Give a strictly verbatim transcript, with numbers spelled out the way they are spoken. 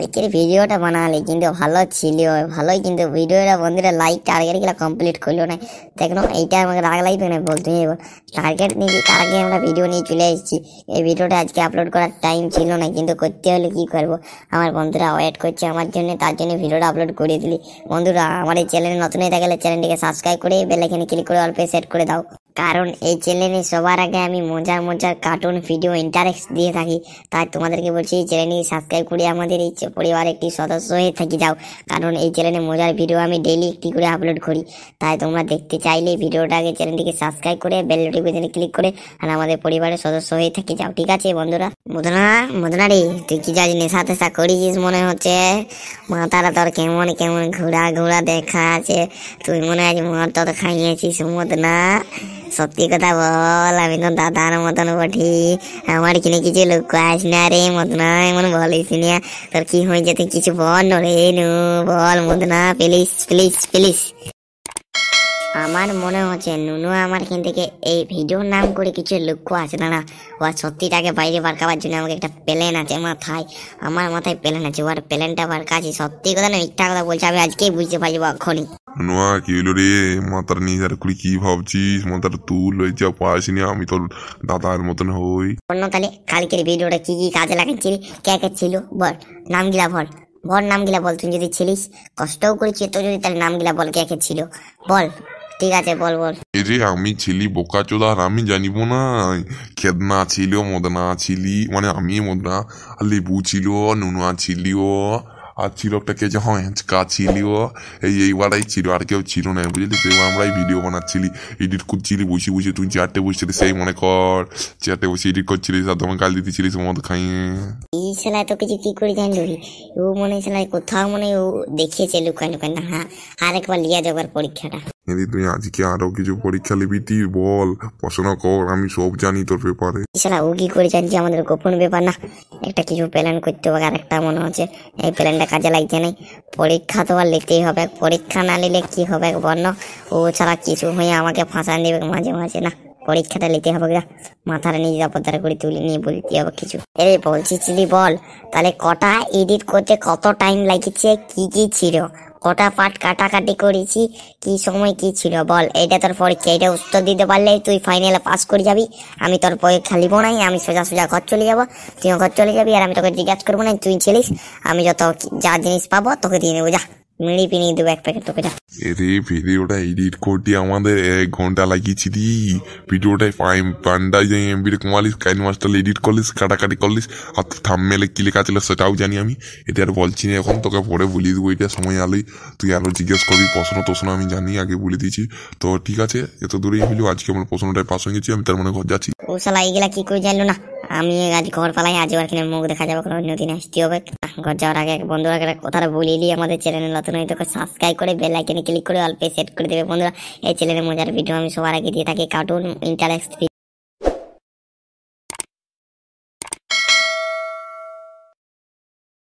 আজকের ভিডিওটা বানালে কিন্তু ভালো ছিল, ভালোই, কিন্তু ভিডিওটা বন্ধুরা লাইক টার্গেট গুলো কমপ্লিট করলো না। দেখো এইটা আমাকে রাগ লাগবে না বলতে, টার্গেট নিয়ে তার আগে আমরা ভিডিও নিয়ে চলে এসেছি। এই ভিডিওটা আজকে আপলোড করার টাইম ছিল না, কিন্তু করতে হলে কি করবো, আমার বন্ধুরা ওয়েট করছে আমার জন্য, তার জন্য ভিডিওটা আপলোড করে দিলি। বন্ধুরা আমার এই চ্যানেলে নতুন হয়ে থাকলে চ্যানেলটিকে সাবস্ক্রাইব করে বেল আইকনে ক্লিক করে অল পে সেট করে দাও, কারণ এই চ্যানেলে সবার আগে আমি মজার মজার কার্টুন ভিডিও ইন্টারেক্ট দিয়ে থাকি। তাই তোমাদেরকে বলছি এই চ্যানেলটি সাবস্ক্রাইব করে আমাদের এই পরিবারের একটি সদস্য হয়ে থাকি যাও, কারণ এই চ্যানেলে মজার ভিডিও আমি ডেইলি একটি করে আপলোড করি। তাই তোমরা দেখতে চাইলে ভিডিওটাকে চ্যানেলটিকে সাবস্ক্রাইব করে বেল নোটিফিকেশনে ক্লিক করে আর আমাদের পরিবারের সদস্য হয়ে থাকি যাও, ঠিক আছে বন্ধুরা? মদনা মদনা রে, তুই কি জানি নেশা টেশা করিস মনে হচ্ছে, মাথাটা তোর কেমন কেমন ঘোরা ঘোরা দেখা আছে, তুই মনে হয় মদ তো খাইয়েছিস মদনা। সত্যি কথা বল, আমি তো দাদার মতন বটি, আমার কিনে কিছু লুকাস না রে মদনা, এমন বলিস না। তোর কি হয়েছে তুই কিছু বল রে, নু বল মদনা, প্লিজ প্লিজ প্লিজ। আমার মনে হচ্ছে নুনু আমার এখান থেকে এই ভিডিওর নাম করে কিছু লক্ষ্য আছে না, না ও সত্যিটাকে বাইরে বার করার জন্য আমাকে একটা প্ল্যান আছে মাথায়, আমার মাথায় প্ল্যান আছে, ওর প্ল্যানটা বার কাছে সত্যি কথা না মিথ্যা কথা বলছে, আমি আজকেই বুঝতে পারবো এখনই। নোয়া কি হলো রে, মাথার নিজের কুড়ি কি ভাবছিস, মাথার তুল হয়েছে পাসনি, আমি তোর দাদার মতন হই। অন্য তাহলে কালকের ভিডিওটা কি কি কাজে লাগাচ্ছিলি, কে কে ছিল বল, নাম গিলা বল, বল নাম গিলা বল, তুই যদি ছিলিস কষ্টও করেছি তো, যদি তাহলে নাম গিলা বল, কে কে ছিল বল, ঠিক আছে বল বল। এ রে আমি ছিলি বোকা চোদা, আর আমি জানিব না? খেদনা ছিল, মদনা ছিলি, মানে আমি মদনা, আর লেবু ছিল, নুনুয়া ছিলিও, আর ছিল একটা কে যে হ্যাঁচকা ছিলিও, এই এইবারাই ছিল, আর কেউ ছিল না বুঝলি। তো আমরাই ভিডিও বানাচ্ছিলি, এডিট করছিলি বসে বসে, তুই চারটে বসছিলি সেই মনে কর, চারটে বসে এডিট করছিলিস আর তোমার গাল দিতেছিলিস মদ খাইয়ে। এই সেলাই তো কিছু কি করে জানলি, ও মনে সেলাই কোথাও মনে ও দেখিয়েছে লুকান লুকান, না হ্যাঁ আরেকবার লিয়া যাবার পরীক্ষাটা। যদি তুই আজকে আরো কিছু পরীক্ষা লিবি তুই বল, পড়াশোনা কর, আমি সব জানি তোর ব্যাপারে। শালা ও কি করে জানছি আমাদের গোপন ব্যাপার, না একটা কিছু প্ল্যান করতে হবে, আর একটা মনে হচ্ছে এই প্ল্যানটা কাজে লাগছে নাই, পরীক্ষা তো আর নিতেই হবে, পরীক্ষা না নিলে কি হবে বর্ণ, ও ছাড়া কিছু হয়ে আমাকে ফাঁসান দেবে মাঝে মাঝে, না পরীক্ষাটা নিতে হবে, মাথার নিরাপত্তা করে তুলে নিয়ে বলতে হবে কিছু। এই বলছি চিলি বল, তাহলে কটা এডিট করতে কত টাইম লাগছে, কি কি ছিল, কটা পার্ট কাটাকাটি করেছি, কি সময় কি ছিল বল, এইটা তোর পরীক্ষা, এটা উত্তর দিতে পারলে তুই ফাইনালে পাস করে যাবি, আমি তোর পরীক্ষা লিব নাই, আমি সোজা সোজা ঘর চলে যাবো, তুইও ঘর চলে যাবি, আর আমি তোকে জিজ্ঞাসা করবো না তুই ছিলিস, আমি যত যা জিনিস পাবো তোকে দিয়ে নেবো, যা মিড়ি পিনিয়ে দেবো এক প্যাকেট তোকে, যা। এরে ভিডিওটা এডিট করতে আমাদের এক ঘন্টা লাগিয়েছিলি, ভিডিওটাই ফাইম পান্ডাই যাই এমবির কমালিস, কাইনমাস্টার এডিট করলিস, কাটাকাটি করলিস, আর থাম্বনেলে কি লেখা ছিল সেটাও জানি আমি, এটা আর বলছি না এখন, তোকে পরে বলে দেবো, এটা সময় আলোই তুই আরো জিজ্ঞেস করবি, প্রশ্ন প্রশ্ন আমি জানি আগে বলে দিয়েছি। তো ঠিক আছে, এত দূরেই হইলো, আজকে আমার প্রশ্নটাই পাস হয়ে গেছি, আমি তার মানে ঘর যাচ্ছি। ও শালা এইগুলা কি করে জানলো না, আমি আজ ঘর পালাই, আজ ওর কিনে মুখ দেখা যাবে, কোনো অন্য দিন আসতে হবে। ঘর যাওয়ার আগে বন্ধুরা কথাটা বলিয়ে দিই, আমাদের চ্যানেলে নতুন হয়ে তোকে সাবস্ক্রাইব করে বেল আইকনে ক্লিক করে অল পে সেট করে দেবে বন্ধুরা। এই চ্যানেলে মজার ভিডিও আমি সবার আগে দিয়ে থাকি, কার্টুন ইন্টারেক্ট